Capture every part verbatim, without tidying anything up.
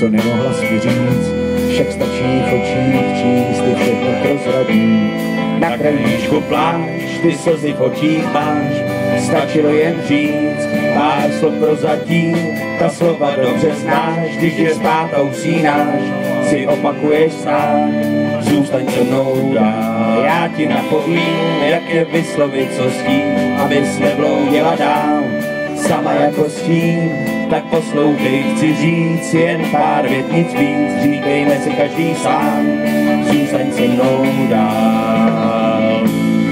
co nemohla si říct, však stačí v očích číst, ty všechno prozradí. Na krajíčku pláč, ty slzy v očích máš, stačilo jen říct, pár slov prozatím, ta slova dobře znáš, když je spát a usínáš, si opakuješ sám, zůstaň se mnou dál. Já ti napovím, jak je vyslovit, co s tím, abys nebloudila dál, sama jako s tím, tak poslouchej, chci říct jen pár vět, nic víc, říkejme si každý sám, zůstaň se mnou dál.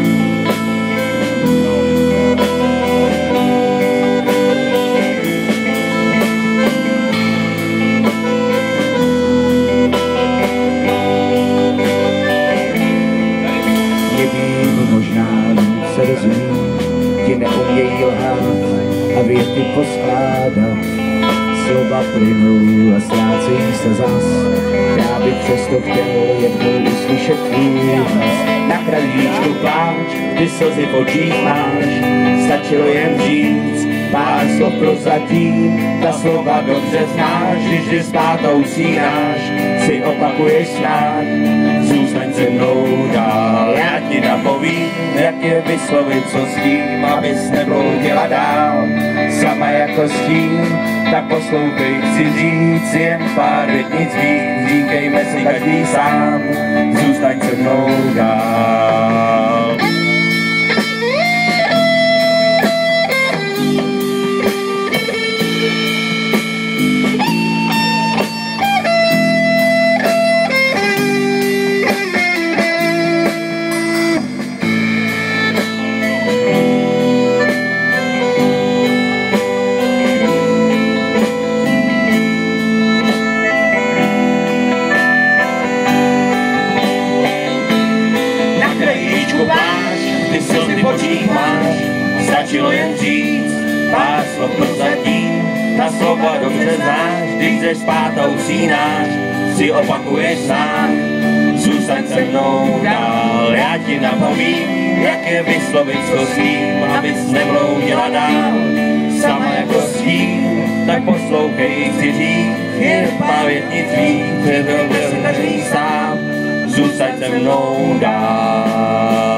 Nevím, možná se rozumí, ti neumějí lhát a věty poskládat, slova plynou a ztrácejí se zas. Já bych přesto chtěl jednou uslyšet tvůj hlas. Na krajíčku pláč, ty slzy v očích máš, stačilo jen říct pár slov prozatím, ta slova dobře znáš, když jsi spát a usínáš, si opakuješ snad, zůstaň se mnou dál. Já ti napovím, jak je vyslovit, co s tím, abys nebloudila dál, sama jako s tím, tak poslouchej, chci říct jen pár vět, nic víc, říkejme si každý sám, zůstaň se mnou dál. Ty slzy v očích máš, stačilo jen říct pár slov prozatím, ta slova dobře znáš, když jdeš spát a usínáš, si opakuješ sám, zůstaň se mnou dál. Já ti napovím, jak je vyslovit, co s tím, abys nebloudila dál, sama jako s tím, tak poslouchej, chci říct jen pár vět, nic víc, je dobře si každý sám, zůstaň se mnou dál.